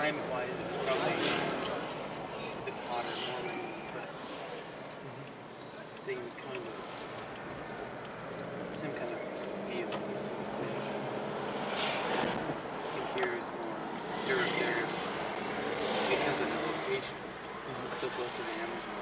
climate-wise, it was probably a bit hotter normally, but same kind of feel. I would say. I think here is more dirt there because of the location, so close to the Amazon.